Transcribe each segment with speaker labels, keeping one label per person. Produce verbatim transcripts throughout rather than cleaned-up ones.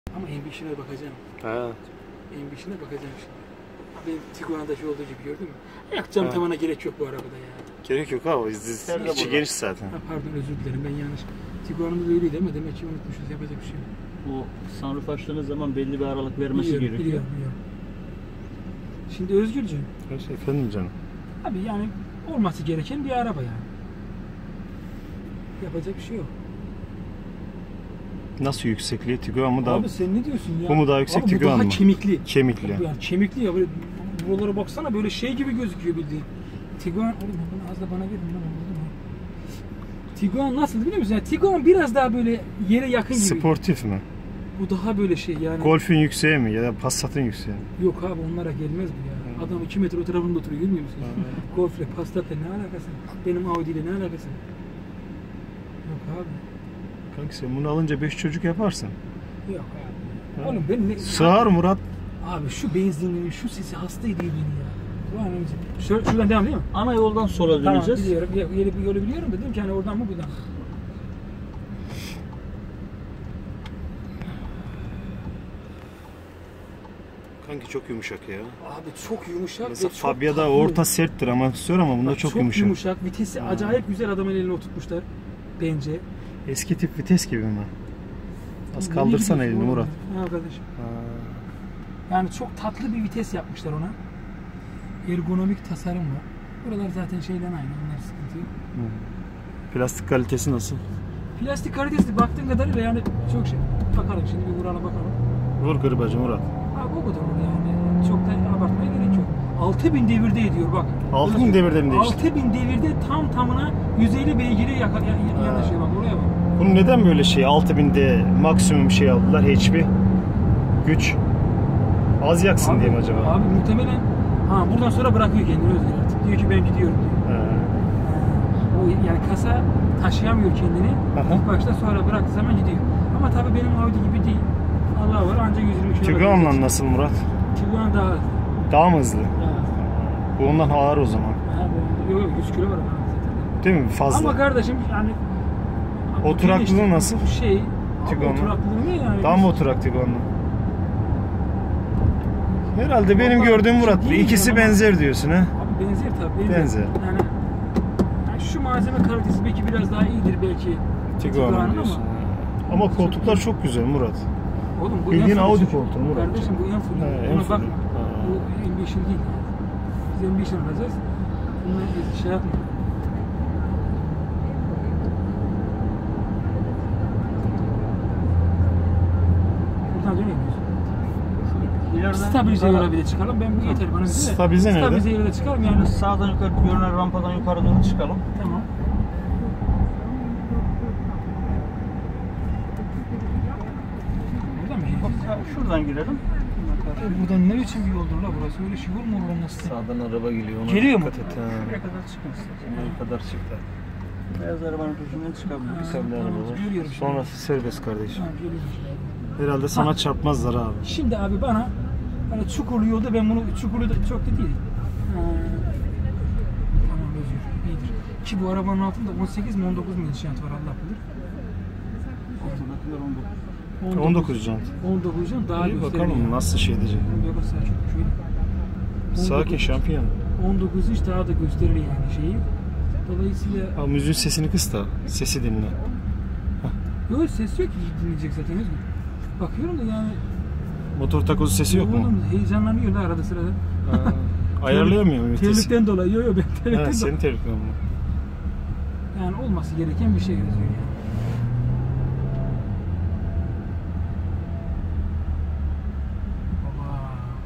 Speaker 1: Ama M beşine bakacağım.
Speaker 2: Ha.
Speaker 1: M beşine bakacağım şimdi. Benim Tiguan'daki olduğu gibi gördün mü? Yok cam tavana gerek yok bu arabada ya.
Speaker 2: Gerek yok abi. İçi geniş zaten.
Speaker 1: Ha, pardon özür dilerim ben yanlış. Tiguan'ımız öyleydi ama demek ki unutmuşuz. Yapacak bir şey yok.
Speaker 3: Bu sunroof açtığınız zaman belli bir aralık vermesi
Speaker 1: biliyorum,
Speaker 3: gerekiyor.
Speaker 1: Biliyorum, biliyorum. Şimdi Özgürcüğüm.
Speaker 2: Şey, efendim canım.
Speaker 1: Abi yani olması gereken bir araba yani. Yapacak bir şey yok.
Speaker 2: Nasıl yüksekliği? Tiguan mı daha?
Speaker 1: Abi sen ne diyorsun ya?
Speaker 2: Bu mu daha yüksek,
Speaker 1: Abi, bu
Speaker 2: Tiguan
Speaker 1: daha
Speaker 2: mı?
Speaker 1: kemikli.
Speaker 2: Kemikli.
Speaker 1: Yani kemikli ya böyle buralara baksana böyle şey gibi gözüküyor bildiğin. Tiguan, oğlum bunu az da bana verin lan. Tiguan nasıl biliyor musun? Yani Tiguan biraz daha böyle yere yakın gibi.
Speaker 2: Sportif mi?
Speaker 1: Bu daha böyle şey yani.
Speaker 2: Golf'ün yükseği mi ya da Passat'ın yükseği mi?
Speaker 1: Yok abi onlara gelmez bu ya. Hmm. Adam iki metre o tarafında oturuyor görmüyor musun? Hmm. Golf'le, Passat'la ne alakası? Benim Audi'yle ne alakası? Yok abi.
Speaker 2: Kanka sen bunu alınca beş çocuk yaparsın.
Speaker 1: Yok abi. Oğlum ben ne...
Speaker 2: Sığar Murat.
Speaker 1: Abi şu benzinliğin şu sesi hasta ediyor beni ya. Şöyle, şuradan devam değil mi?
Speaker 3: Ana yoldan sola döneceğiz.
Speaker 1: Tamam biliyorum. Yolu, yolu biliyorum dedim ki hani oradan mı buradan mı?
Speaker 2: Kanki çok yumuşak ya.
Speaker 1: Abi çok yumuşak.
Speaker 2: Mesela
Speaker 1: ve
Speaker 2: Fabia'da
Speaker 1: çok
Speaker 2: orta serttir ama istiyor ama bunda
Speaker 1: Bak,
Speaker 2: çok,
Speaker 1: çok
Speaker 2: yumuşak.
Speaker 1: yumuşak. Vitesi hmm. acayip güzel adamın eline oturtmuşlar. Bence.
Speaker 2: Eski tip vites gibi mi? Az kaldırsan elini Murat.
Speaker 1: Ha kardeşim. Ha. Yani çok tatlı bir vites yapmışlar ona. Ergonomik tasarım var. Buralar zaten şeyden aynı. Onlar sıkıntı yok.
Speaker 2: Hmm. Plastik kalitesi nasıl?
Speaker 1: Plastik kalitesi baktığın kadarıyla yani çok şey. Bakalım şimdi bir vurana bakalım.
Speaker 2: Vur gırbacı Murat.
Speaker 1: Abi o kadar olur yani. Çok da abartmaya gerek yok. altı bin devirde ediyor bak.
Speaker 2: altı bin devirde mi değişti?
Speaker 1: altı bin devirde tam tamına yüz elli beygire yanaşıyor bak oraya bak.
Speaker 2: Bunu neden böyle şey altı binde maksimum şey aldılar H P? Güç. Az yaksın
Speaker 1: abi,
Speaker 2: diye mi acaba?
Speaker 1: Abi muhtemelen ha buradan sonra bırakıyor kendini Özgür artık. Diyor ki ben gidiyorum diyor. He. O yani kasa taşıyamıyor kendini. Aha. İlk başta sonra bıraktığı zaman gidiyor. Ama tabii benim Audi gibi değil. Allah var ancak yüz yirmi kilometre.
Speaker 2: Tiguan'la nasıl Murat?
Speaker 1: Tiguan daha
Speaker 2: daha mı hızlı?
Speaker 1: Daha
Speaker 2: Bu ondan ağır o zaman.
Speaker 1: Yok yok yüz kilo var ama zaten.
Speaker 2: Değil mi? Fazla.
Speaker 1: Ama kardeşim yani
Speaker 2: oturaklığı nasıl?
Speaker 1: Şey,
Speaker 2: Tiguan'la.
Speaker 1: Oturaklığı ne yani?
Speaker 2: Daha mı oturak Tiguan'la? Herhalde benim Baba, gördüğüm Murat. İkisi benzer diyorsun ha?
Speaker 1: Abi benzer tabii. Benzer. benzer. Yani, yani şu malzeme kalitesi belki biraz daha iyidir belki.
Speaker 2: Tiguan'ın diyorsun. Ama, ama koltuklar çok güzel Murat.
Speaker 1: Oğlum bu
Speaker 2: bildiğin Audi koltuğu Murat.
Speaker 1: Kardeşim bu en full. Ona bakma. Bu M beşin değil. Biz M beşin alacağız. Bunlar şey yapmıyor. Buradan dönüyor muyuz? Stabilize yola bile çıkalım. Ben bu yeter bana.
Speaker 2: Stabilize nerede?
Speaker 1: Stabilize yola çıkalım yani.
Speaker 3: Sağdan yukarı görünen rampadan yukarı doğru çıkalım.
Speaker 1: Tamam. Buradan mı gireceğiz?
Speaker 3: Şuradan girelim.
Speaker 1: E buradan ne biçim bir yoldur la burası? Öyle şey olur mu oranın nasıl?
Speaker 3: Sağdan araba geliyor. Ona
Speaker 1: geliyor mu?
Speaker 3: Şuraya kadar çıkın istersen. Buraya kadar çıktı. Beyaz arabanın peşinden çıkabilir. Bir tane araba var.
Speaker 2: Sonrası serbest kardeşim.
Speaker 1: Ha,
Speaker 2: herhalde sana ha. çarpmazlar abi.
Speaker 1: Şimdi abi bana hani çukurlu yolda ben bunu çukurlu da çok da değil. Ha. Tamam özür. İyidir. Ki bu arabanın altında on sekiz mi on dokuz mu jant var Allah bilir.
Speaker 2: on dokuz jant.
Speaker 1: on dokuz jant daha
Speaker 2: iyi bakalım yani. Nasıl şey diyecek. Sakin şampiyon.
Speaker 1: on dokuz inç daha da gösterir yani şeyi. Dolayısıyla...
Speaker 2: Abi müziğin sesini kıs da sesi dinle.
Speaker 1: Yok ses yok ki dinleyecek zaten Özgür. Bakıyorum da yani...
Speaker 2: Motor takozu sesi yok mu?
Speaker 1: Heyecanlanıyor da arada sırada.
Speaker 2: Ayarlayamıyor mu vitesi?
Speaker 1: Terlikten dolayı. Yok yok ben terlikten dolayı.
Speaker 2: Senin terlikten mi?
Speaker 1: Yani olması gereken bir şey yazıyor yani. Baba.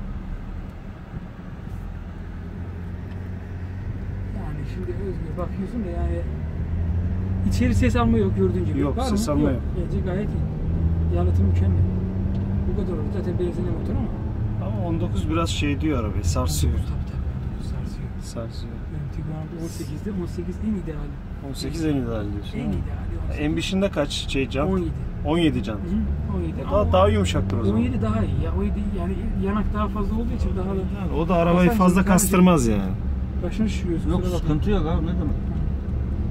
Speaker 1: Yani şimdi Özgür bakıyorsun da yani içeri ses alma yok gördüğün gibi.
Speaker 2: Yok
Speaker 1: var
Speaker 2: ses
Speaker 1: mı?
Speaker 2: alma yok.
Speaker 1: yok. Bence gayet iyi. Yalıtım mükemmel. Bu kadar olur. Zaten benzinli motor ama.
Speaker 2: Ama on dokuz biraz şey diyor arabayı, sarsıyor.
Speaker 1: Tabii tabii. Sarsıyor.
Speaker 2: Sarsıyor.
Speaker 1: Benim Tiguan'da on sekizde on sekiz en ideali.
Speaker 2: on sekiz en ideali diyorsun.
Speaker 1: En ideali.
Speaker 2: En beşinde kaç şey jant?
Speaker 1: on yedi.
Speaker 2: on yedi jant.
Speaker 1: on yedi.
Speaker 2: Daha, daha yumuşaktır o zaman.
Speaker 1: on yedi daha iyi. Ya on yedi yani yanak daha fazla olduğu için daha da.
Speaker 2: Yani o da arabayı fazla kastırmaz yani.
Speaker 1: Başını şişiriyorsun.
Speaker 3: Yok sıkıntı yok abi ne demek?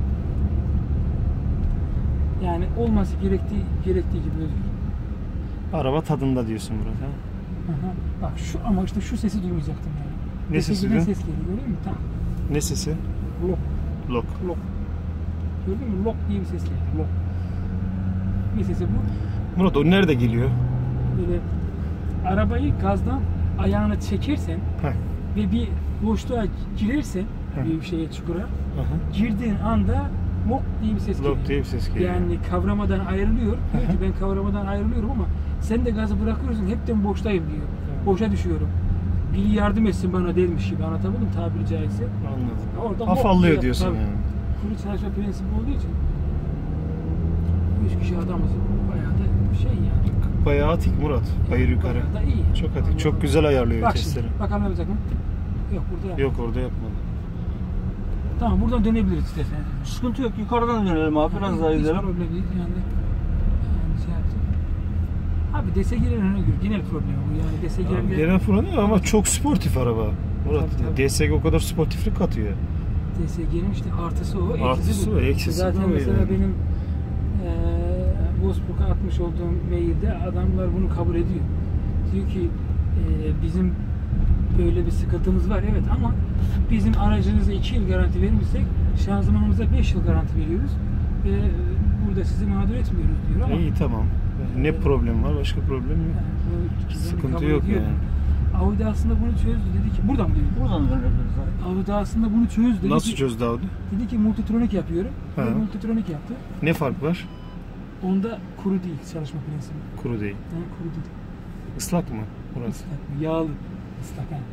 Speaker 1: Yani olması gerektiği gerektiği gibi Özgür.
Speaker 2: Araba tadında diyorsun Murat ha?
Speaker 1: Aha. Bak şu ama işte şu sesi duymayacaktım yani.
Speaker 2: Ne sesi
Speaker 1: Desegiden
Speaker 2: bu?
Speaker 1: ses geliyor görüyor musun? Tamam.
Speaker 2: Ne sesi?
Speaker 1: Lok.
Speaker 2: Lok.
Speaker 1: Lok. Gördün mü? Lok diye bir ses geliyor. Lok. Ne sesi bu?
Speaker 2: Murat o nerede geliyor?
Speaker 1: Böyle arabayı gazdan ayağını çekersen
Speaker 2: Heh.
Speaker 1: ve bir boşluğa girersen
Speaker 2: Heh.
Speaker 1: bir şeye çukura
Speaker 2: Aha.
Speaker 1: girdiğin anda lok diye bir ses geliyor.
Speaker 2: Lok diye bir ses geliyor.
Speaker 1: Yani kavramadan ayrılıyor. Diyor ki ben kavramadan ayrılıyorum ama sen de gazı bırakıyorsun hepten boştayım diyor. Boşa düşüyorum. Biri yardım etsin bana dermiş gibi anlatabildim tabiri caizse.
Speaker 2: Anladım.
Speaker 1: Orada lok
Speaker 2: Afallıyor
Speaker 1: diye-
Speaker 2: diyorsun
Speaker 1: tabii.
Speaker 2: yani.
Speaker 1: Kuru çalışma prensibi olduğu için yüz kişi adamız bayağı da şey yani.
Speaker 2: Bayağı atik Murat. Bayır yukarı.
Speaker 1: Bayağı da iyi. yani.
Speaker 2: Çok atik.
Speaker 1: Allah
Speaker 2: Çok
Speaker 1: Allah.
Speaker 2: güzel ayarlıyor
Speaker 1: Bak
Speaker 2: vitesleri.
Speaker 1: şimdi bakalım yapacak mı? Yok burada yap.
Speaker 2: Yok orada yapmadı.
Speaker 1: Tamam buradan dönebiliriz istersen.
Speaker 3: Sıkıntı yok. Yukarıdan dönelim abi. Biraz daha
Speaker 1: Hiç
Speaker 3: gidelim.
Speaker 1: problem değil yani. Yani şey yaptık. Abi dese giren öne gör. Genel problem bu yani dese
Speaker 2: Abi,
Speaker 1: giren.
Speaker 2: genel problem ama çok sportif araba. Murat
Speaker 1: Tabii, tabii.
Speaker 2: D S G o kadar sportiflik katıyor.
Speaker 1: D S G'nin işte artısı o, eksisi
Speaker 2: Artısı
Speaker 1: bu.
Speaker 2: o, eksisi
Speaker 1: Zaten
Speaker 2: bu
Speaker 1: mesela
Speaker 2: yani.
Speaker 1: benim eee Wolfsburg'a atmış olduğum mailde adamlar bunu kabul ediyor. Diyor ki eee, bizim böyle bir sıkıntımız var evet ama bizim aracınıza iki yıl garanti vermişsek şanzımanımıza beş yıl garanti veriyoruz ve burada sizi mağdur etmiyoruz diyor ama
Speaker 2: İyi tamam. Ne problem var? Başka problem yok.
Speaker 1: yani bu ikisini
Speaker 2: Sıkıntı
Speaker 1: kabul
Speaker 2: yok
Speaker 1: ediyor.
Speaker 2: yani.
Speaker 1: Audi aslında bunu çözdü dedi ki buradan mı dedi?
Speaker 3: Buradan dönebiliriz abi.
Speaker 1: Audi aslında bunu çözdü dedi
Speaker 2: Nasıl
Speaker 1: ki,
Speaker 2: çözdü Audi?
Speaker 1: dedi ki multitronik yapıyorum.
Speaker 2: Ha.
Speaker 1: Ve multitronik yaptı.
Speaker 2: Ne fark var?
Speaker 1: Onda kuru değil çalışma prensibi.
Speaker 2: Kuru değil.
Speaker 1: Yani kuru değil.
Speaker 2: Islak mı Murat?
Speaker 1: Islak mı? Yağlı. Islak ha.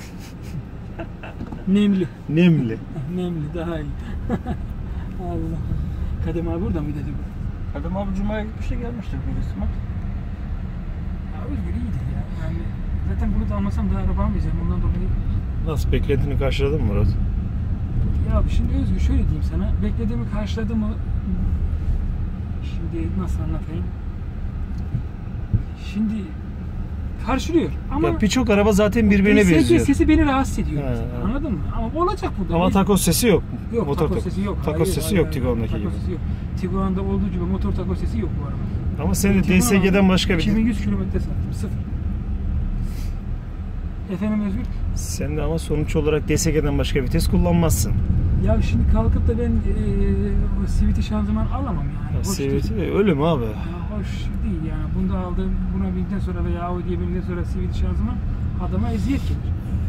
Speaker 1: Nemli.
Speaker 2: Nemli.
Speaker 1: Nemli daha iyi. Allah. Kadem abi burada mıydı acaba?
Speaker 3: Kadem abi Cuma'ya gitmiş de gelmiştir bir kısmet.
Speaker 1: Ya Özgür iyidir ya. Yani zaten bunu da almasam daha araba almayacağım. Ondan dolayı.
Speaker 2: Nasıl beklentini karşıladın mı Murat?
Speaker 1: Ya abi şimdi Özgür şöyle diyeyim sana. Beklediğimi karşıladı mı? Şimdi nasıl anlatayım? Şimdi karşılıyor. Ama
Speaker 2: Ya birçok araba zaten birbirine
Speaker 1: D S G
Speaker 2: benziyor.
Speaker 1: sesi beni rahatsız ediyor.
Speaker 2: He,
Speaker 1: mesela.
Speaker 2: he.
Speaker 1: Anladın mı? Ama olacak burada.
Speaker 2: Ama
Speaker 1: Bir-
Speaker 2: takoz sesi yok.
Speaker 1: Yok,
Speaker 2: Motor
Speaker 1: takoz
Speaker 2: takoz.
Speaker 1: sesi yok.
Speaker 2: Takoz
Speaker 1: Hayır,
Speaker 2: sesi
Speaker 1: hayır,
Speaker 2: yok
Speaker 1: hayır.
Speaker 2: Tiguan'daki
Speaker 1: Takoz
Speaker 2: gibi.
Speaker 1: sesi yok. Tiguan'da olduğu gibi motor takoz sesi yok bu araba.
Speaker 2: Ama sen de
Speaker 1: Tiguan
Speaker 2: D S G'den başka bir...
Speaker 1: iki bin yüz kilometre sattım. Sıfır. Efendim Özgür?
Speaker 2: Sen de ama sonuç olarak D S G'den başka vites kullanmazsın.
Speaker 1: Ya şimdi kalkıp da ben e, C V T şanzıman alamam yani.
Speaker 2: Ya
Speaker 1: Hoş
Speaker 2: C V
Speaker 1: değil.
Speaker 2: T öyle mi abi?
Speaker 1: Ya hoş değil yani. Bunda aldığım buna bindikten sonra veya Audi'ye bindikten sonra C V T şanzıman adama eziyet gelir.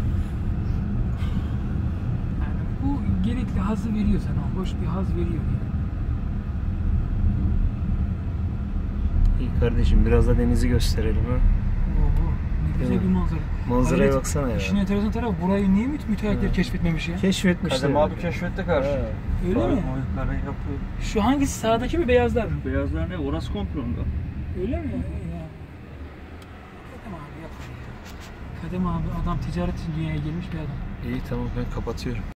Speaker 1: Yani bu gerekli hazzı veriyor sana. Hoş bir haz veriyor yani.
Speaker 2: İyi kardeşim biraz da denizi gösterelim ha.
Speaker 1: Oho, ne güzel
Speaker 2: Değil
Speaker 1: bir
Speaker 2: mi?
Speaker 1: manzara.
Speaker 2: Manzaraya
Speaker 1: Hayret,
Speaker 2: baksana ya.
Speaker 1: İşin enteresan tarafı burayı niye müt müteahhitler
Speaker 2: Evet.
Speaker 1: keşfetmemiş ya?
Speaker 2: Keşfetmişler.
Speaker 3: Kadem abi keşfette karşı.
Speaker 2: Ha.
Speaker 1: Öyle
Speaker 3: Bak,
Speaker 1: mi?
Speaker 3: O yukarı yapıyor.
Speaker 1: Şu hangisi sağdaki mi beyazlar mı?
Speaker 3: Beyazlar ne? Orası komple onda.
Speaker 1: Öyle mi? Ya. Kadem abi yapma ya. Kadem abi adam ticaret için dünyaya gelmiş bir adam.
Speaker 2: İyi tamam ben kapatıyorum.